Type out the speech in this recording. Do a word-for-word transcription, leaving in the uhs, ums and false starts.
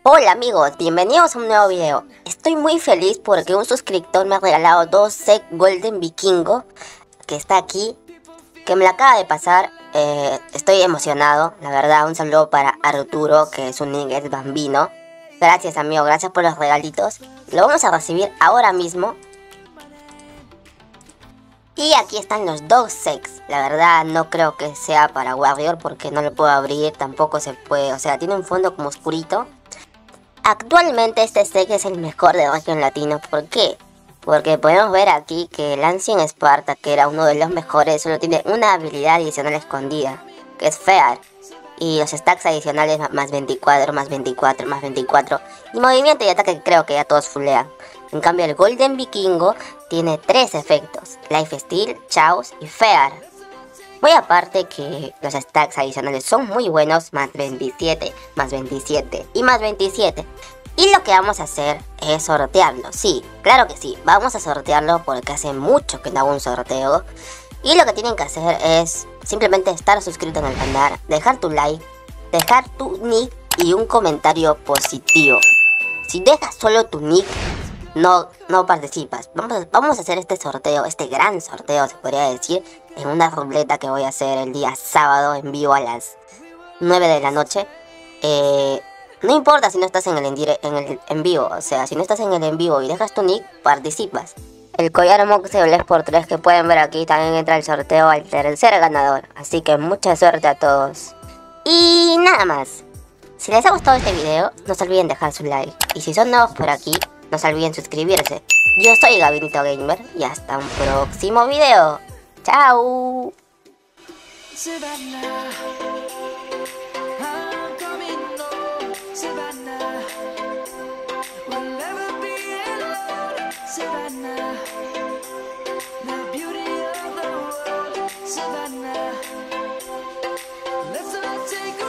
Hola amigos, bienvenidos a un nuevo video. Estoy muy feliz porque un suscriptor me ha regalado dos sets Golden Vikingo, que está aquí, que me la acaba de pasar. eh, Estoy emocionado, la verdad. Un saludo para Arturo, que su nick es Bambino. Gracias amigo, gracias por los regalitos. Lo vamos a recibir ahora mismo. Y aquí están los dos sets. La verdad no creo que sea para Warrior porque no lo puedo abrir, tampoco se puede. O sea, tiene un fondo como oscurito. Actualmente este set es el mejor de Región Latino. ¿Por qué? Porque podemos ver aquí que el Ancient Sparta, que era uno de los mejores, solo tiene una habilidad adicional escondida, que es Fear. Y los stacks adicionales más veinticuatro, más veinticuatro, más veinticuatro. Y movimiento y ataque creo que ya todos fullean. En cambio el Golden Vikingo tiene tres efectos: Lifesteal, Chaos y Fear. Muy aparte que los stacks adicionales son muy buenos, más veintisiete, más veintisiete y más veintisiete. Y lo que vamos a hacer es sortearlo, sí, claro que sí, vamos a sortearlo porque hace mucho que no hago un sorteo. Y lo que tienen que hacer es simplemente estar suscrito en el canal, dejar tu like, dejar tu nick y un comentario positivo. Si dejas solo tu nick, no, no participas. Vamos, vamos a hacer este sorteo, este gran sorteo se podría decir, en una ruleta que voy a hacer el día sábado en vivo a las nueve de la noche. Eh, no importa si no estás en el, en, dire en el en vivo, o sea, si no estás en el en vivo y dejas tu nick, participas. El collar Moxebles por tres que pueden ver aquí también entra el sorteo al tercer ganador. Así que mucha suerte a todos. Y nada más. Si les ha gustado este video, no se olviden dejar su like. Y si son nuevos por aquí, no se olviden suscribirse. Yo soy Gabinito Gamer y hasta un próximo video. ¡Chao! Let's all take